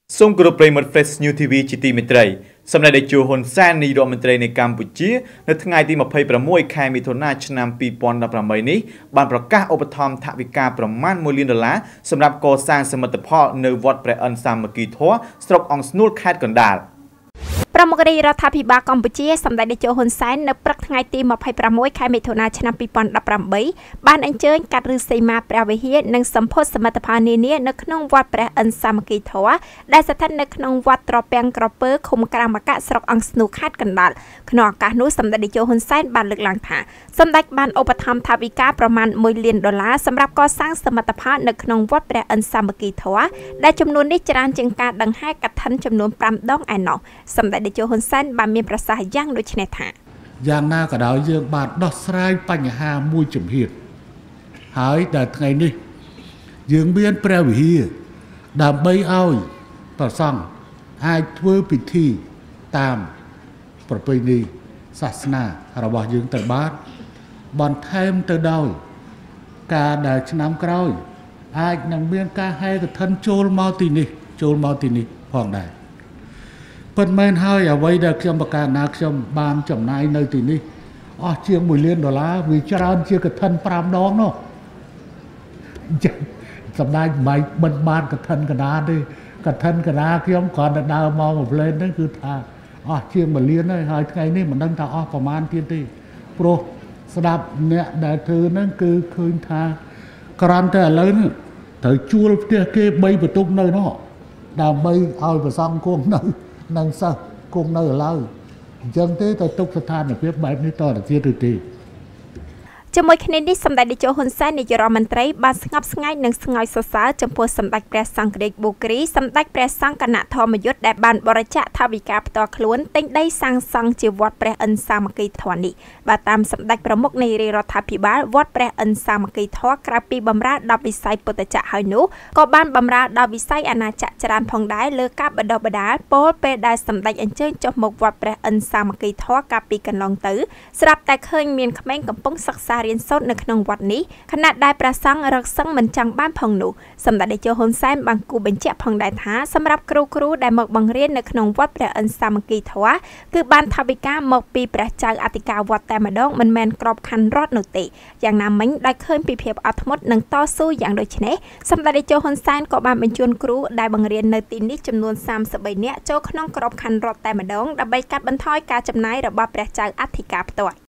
សូមគោរពប្រិយមិត្ត Fresh New TV ជាទីមេត្រីសម្រាប់តេជោហ៊ុនសែននាយរដ្ឋមន្ត្រីនៃកម្ពុជានៅថ្ងៃទី26ខែមិថុនាឆ្នាំ2018នេះបានប្រកាសឧបត្ថម្ភថវិកាប្រមាណ$1 លានសម្រាប់កសាងសមិទ្ធផលនៅវត្តព្រះឥន្ទសាមគ្គីធម៌ស្រុកអង្គស្នួលខេត្តកណ្ដាលប្រមុខរាជរដ្ឋាភិបាលកម្ពុជាសម្ដេចតេជោហ៊ុនសែននៅព្រឹកថ្ងៃទី26ខែមិថុនាឆ្នាំ2018បានអញ្ជើញកាត់ឫស្សីម៉ាព្រះវិហារនិងសម្ពោធសមិទ្ធផលនានានៅក្នុងវត្តព្រះឥន្ទសាមគ្គីធម៌ដែលស្ថិតនៅក្នុងវត្តត្រពាំងក្រពើឃុំក្រាមកៈស្រុកអង្គស្នួលខេត្តកណ្ដាលក្នុងឱកាសនោះសម្ដេចតេជោហ៊ុនសែនបានលើកឡើងថាសម្ដេចបានឧបត្ថម្ភថវិកាប្រមាណ$1 លានសម្រាប់កសាងសមិទ្ធផលនៅក្នុងវត្តព្រះឥន្ទសាមគ្គីធម៌ដែលចំនួននេះច្រើនជាងការដង្ហែកឋិនចំនួន5 ដងឯណោះសម្ដេចតេជោហ៊ុនសែនបានមានប្រសាសន៍យ៉ាងដូចនេះថាយ៉ាងណាក៏ដោយយើងបានដោះស្រាយបញ្ហាមួយជំហានហើយដល់ថ្ងៃនេះយើងមានព្រះវិហារដើម្បីឲ្យព្រះសង្ឃអាចធ្វើពិធីតាមប្រពៃណីសាសនារបស់យើងទៅបានបន្ថែមទៅដោយការដែលឆ្នាំក្រោយអាចនឹងមានការហែកឋិនចូលមកទីនេះផងដែរប៉ុន្មានហើយអ្វីដែលខ្ញុំប្រកាសណាខ្ញុំបានចំណាយនៅទីនេះអស់ជាង$1 លានវាច្រើនជាកឋិន5 ដងនោះសម្ដេចមិនបិទបានកឋិនកណាទេកឋិនកណាខ្ញុំគ្រាន់តែដើរមកផ្លេនហ្នឹងគឺថាអស់ជាង$1 លានហើយថ្ងៃនេះមិនដឹងថាអស់ប្រមាណទៀតទេព្រោះស្ដាប់អ្នកដែលធ្វើហ្នឹងគឺឃើញថាក្រាន់តែឥឡូវនេះត្រូវជួលផ្ទះគេ3បន្ទប់នៅនោះដើម្បីឲ្យប្រសង់គង់នៅនឹងសិស្សគង់នៅឡើយអញ្ចឹងទេទៅទុកស្ថានភាពបែបនេះតទៅទៀតឬទេជាមួយគ្នានេះសម្ដេចតេជោហ៊ុនសែននាយករដ្ឋមន្ត្រីបានស្ងប់ស្ងាយនិងស្ងើចសរសើរចំពោះសម្ដេចព្រះសង្ឃរាជបូគ្រីសម្ដេចព្រះសង្ឃគណៈធម្មយុត្តិដែលបានបរិច្ចាគថវិកាផ្ទាល់ខ្លួនទិញដីសាងសង់ជាវត្តព្រះឥន្ទសាមគ្គីធម៌នេះបាទតាមសម្ដេចប្រមុខនៃរាជរដ្ឋាភិបាលវត្តព្រះឥន្ទសាមគ្គីធម៌ក្រៅពីបម្រើដល់វិស័យពុទ្ធចក្រហើយនោះក៏បានបម្រើដល់វិស័យអាណាចក្រច្រើនផងដែរលើការបណ្ដុះបណ្ដាលពលពេលដែលសម្ដេចអញ្ជើញចុះមកវត្តព្រះឥន្ទសាមគ្គីធម៌កាលពីកន្លងទៅស្រាប់តែឃើញមានក្មេងកំពុងសិក្សារៀនសូត្រនៅក្នុងវត្តនេះខណៈដែលព្រះសង្ឃរកសឹងមិនចង់បានផងនោះសម្ដេចតេជោហ៊ុនសែនបានគូបញ្ជាក់ផងដែរថាសម្រាប់គ្រូដែលមកបង្រៀននៅក្នុងវត្តព្រះឥន្ទសាមគ្គីធម៌គឺបានថវិកាមកពីព្រះចៅអធិការវត្តតែម្ដងមិនមែនក្របខ័ណ្ឌរដ្ឋនោះទេយ៉ាងណាមិញដែលឃើញពីភាពអត់ធ្មត់និងតស៊ូយ៉ាងដូចនេះសម្ដេចតេជោហ៊ុនសែនក៏បានបញ្ជូនគ្រូដែលបង្រៀននៅទីនេះចំនួន33នាក់ចូលក្នុងក្របខ័ណ្ឌរដ្ឋតែម្ដងដើម្បីកាត់បន្ថយការចំណាយរបស់ព្រះចៅអធិការផ្ទាល់